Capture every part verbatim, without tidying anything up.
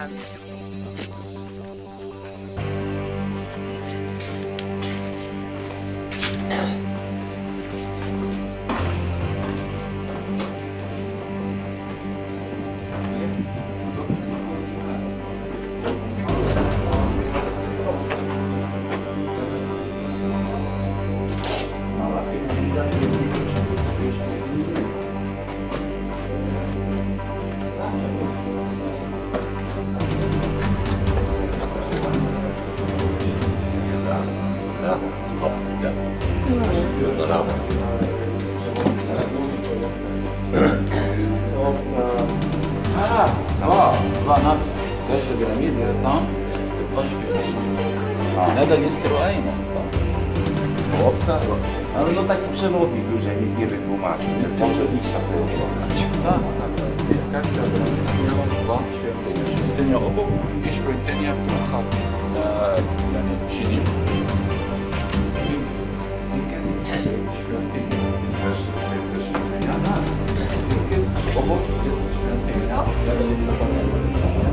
hand. Każda piramida tam nadal jest ruina. Obsa? Ale no taki przewodnik był, że nic nie wytłumaczył, więc może iść na to oglądać. Tak, tak. Każda piramida miała dwa świątynie. Świątynia obok i świątynia trochę przy nim. Sinkes jest świątynia. Też świątynia? Tak. Sinkes obok jest świątynia. Nadal jest to pamiętne.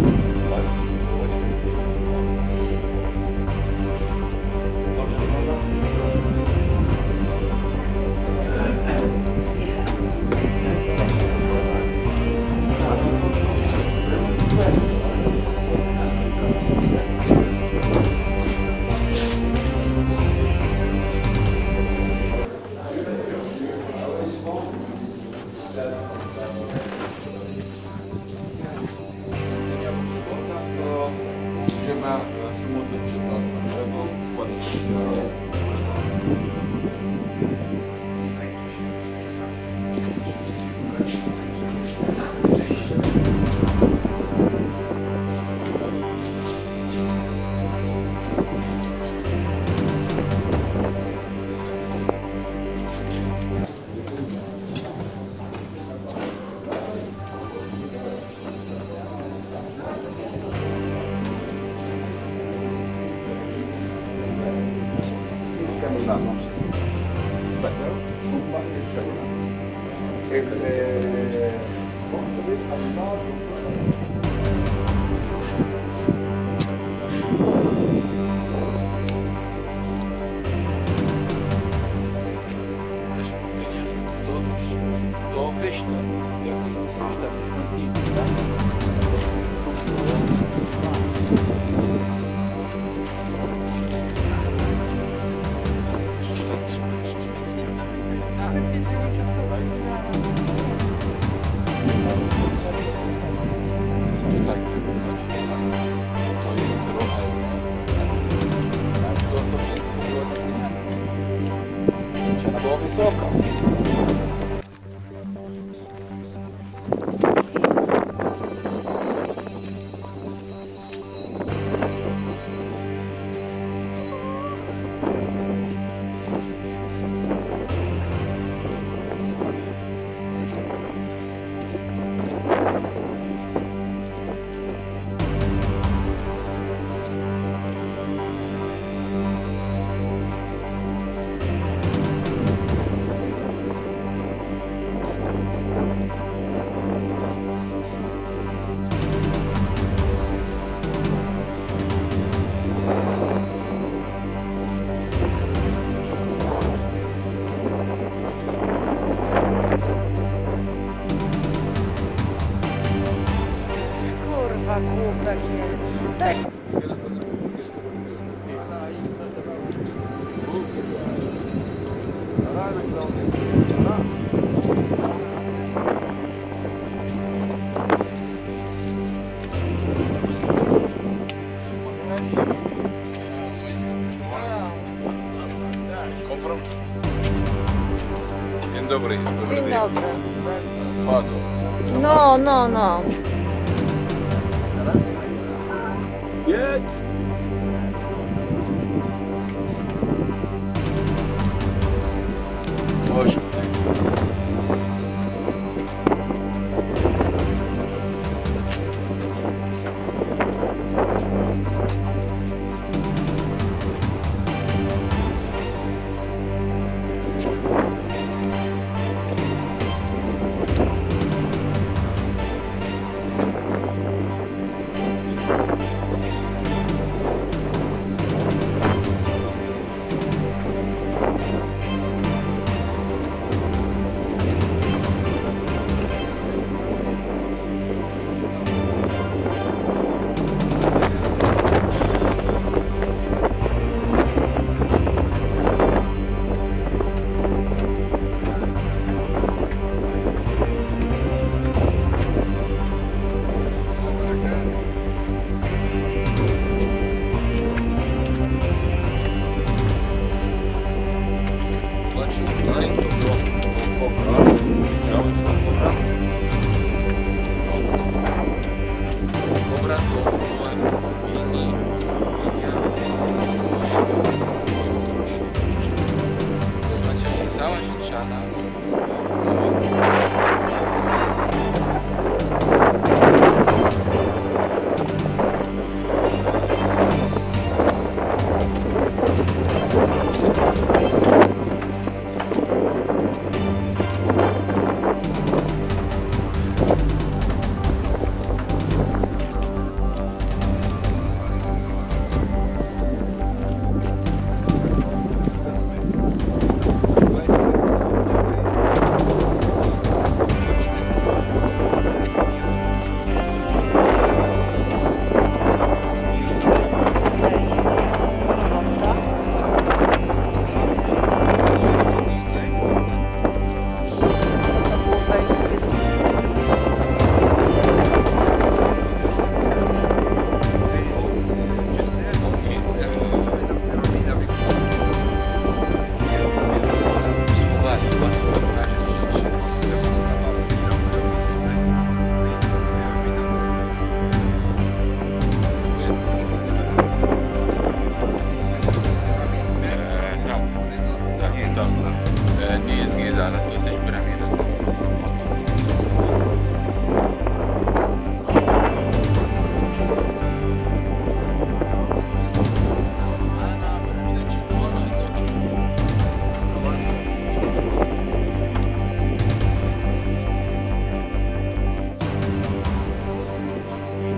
Dzień dobry. Dzień dobry. Fado. No, no, no. Jedź! Chodź.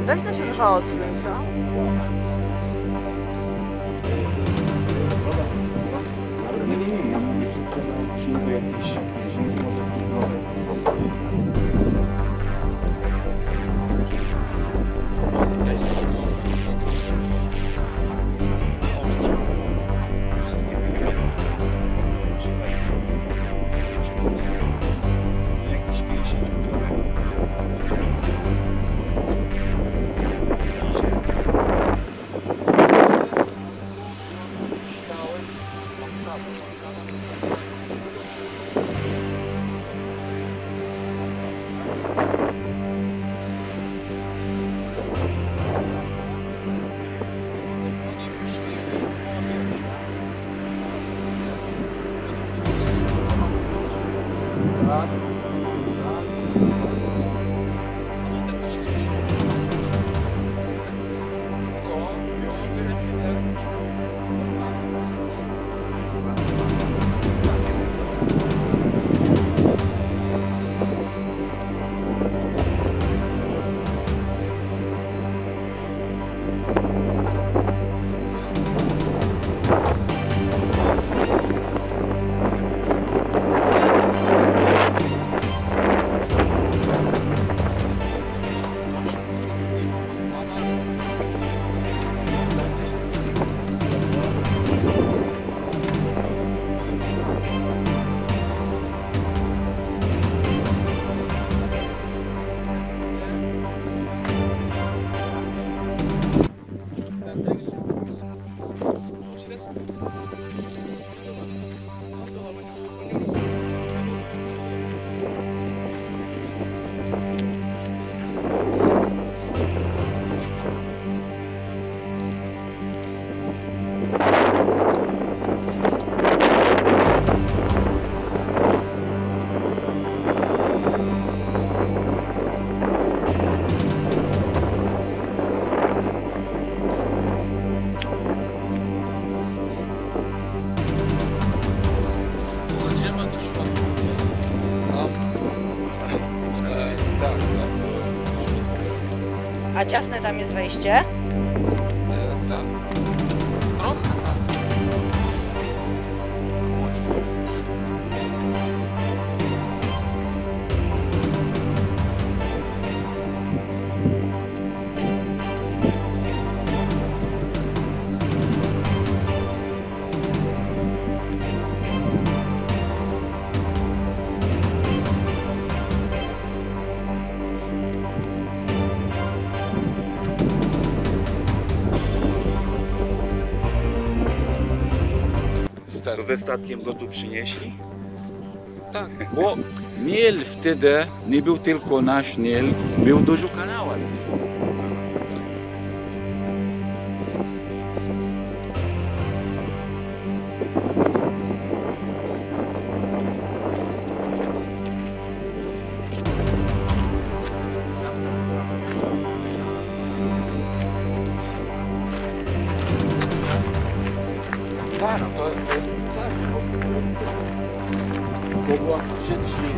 Weź to się trochę odsuń, co? Nie, nie, nie, ja mam wszystko na silniku jakieś silniki motocyklowe. A ciasne tam jest wejście? E, tak. Trochę tak. To ze statkiem go tu przynieśli? Tak, bo Nil wtedy nie był tylko nasz Nil, był dużo kanałów z nim. Tak, to, to jest stary. To była wcześniej.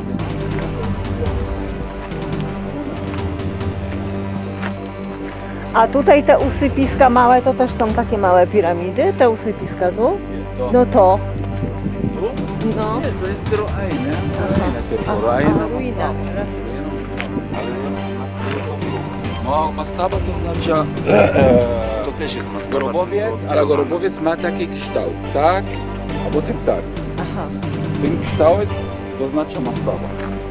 A tutaj te usypiska małe to też są takie małe piramidy? Te usypiska tu? To, No to. tu? No. Nie, to jest tylko ajne. Aha, Ajne ruina. No, mastaba to znaczy To też jest mastaba. grobowiec, ale grobowiec ma taki kształt, tak? A potem tak. Aha. Ten kształt to znaczy mastaba.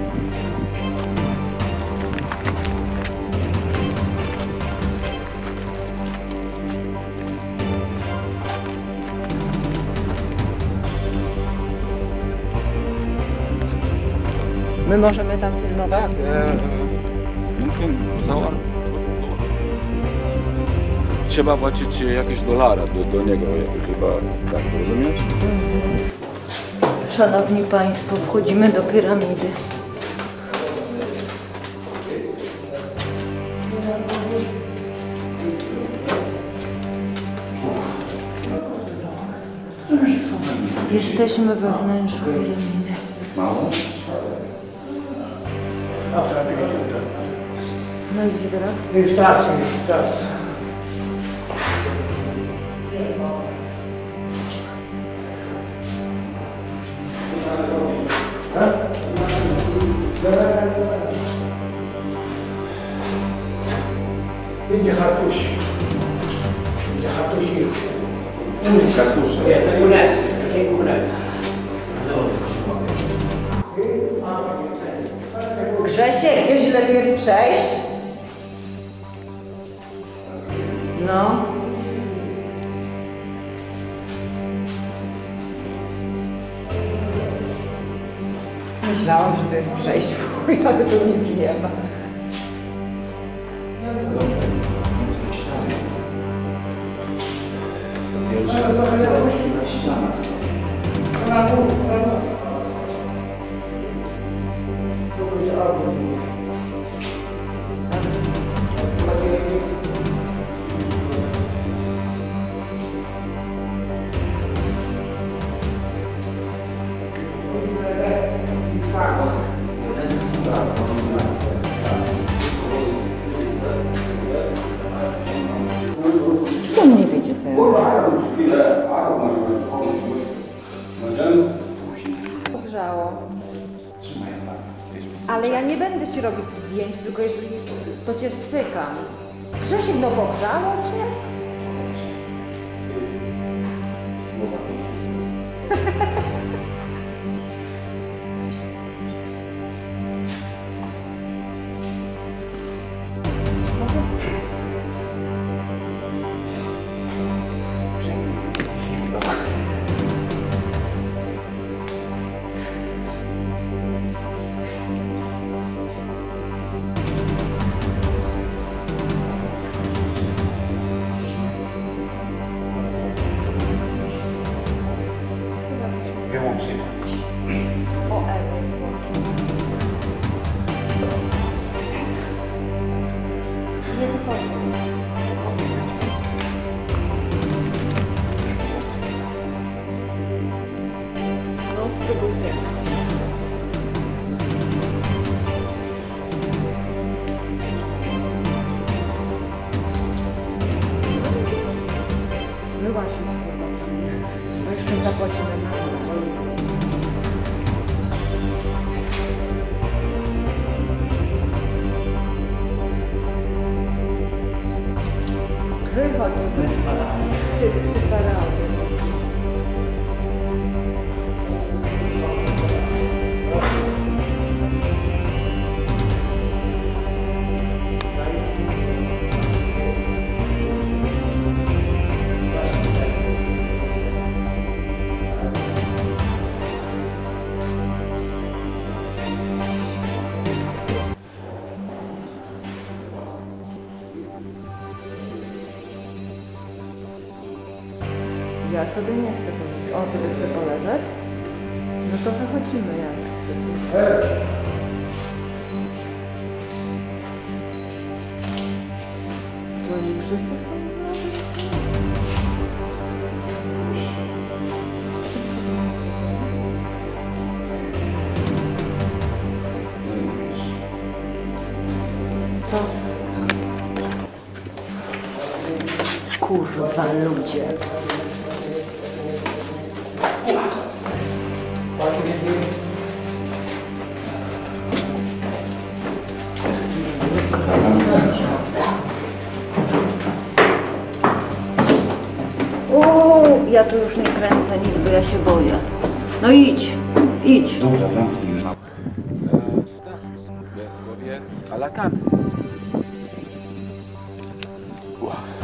My możemy tam filmować? Tak, mungkin cała. Trzeba płacić jakieś dolara do, do niego, chyba tak, rozumiesz? Szanowni Państwo, wchodzimy do piramidy. Jesteśmy we wnętrzu piramidy. No i gdzie teraz? Już czas, już czas. Będzie hartuś. Będzie hartuś już. Kartusze. Jest, kulet. Takie kulet. Grzesiek, wiesz ile tu jest przejść? No. Myślałam, że to jest przejść w chuj, ale tu nic nie ma. On nie wiedzie sobie. Pogrzało. Ale ja nie będę ci robić zdjęć, tylko jeżeli jest, to cię stykam. Grzesiek, no pogrzało cię? Wyłącznie. O, Ewa jest nie wychodzi. No, spróbuj teraz. Byłaś już kurwa z nami. Bo jeszcze zapłacimy na to. Wychodź, ty, ty, ty faraonie. Ja sobie nie chcę chodzić. On sobie chce poleżeć? No to wychodzimy jak chce sobie. To oni wszyscy chcą leżeć? Co? Kurwa ludzie. Uuu, ja tu już nie kręcę nic, bo ja się boję. No idź, idź. Dobra, zamknij już. Jest łowiec, a la carte. Wow.